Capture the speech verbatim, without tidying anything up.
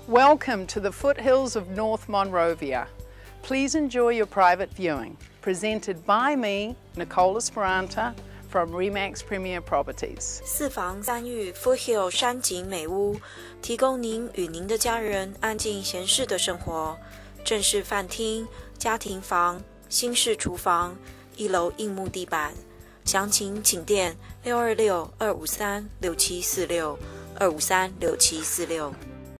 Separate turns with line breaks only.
Welcome to the foothills of North Monrovia. Please enjoy your private viewing, presented by me, Nicola Speranta, from Remax Premier Properties.
四房三浴 Foothill 山景美屋，提供您与您的家人安静闲适的生活。正式饭厅、家庭房、新式厨房，一楼硬木地板。详情请电六二六二五三六七四六二五三六七四六。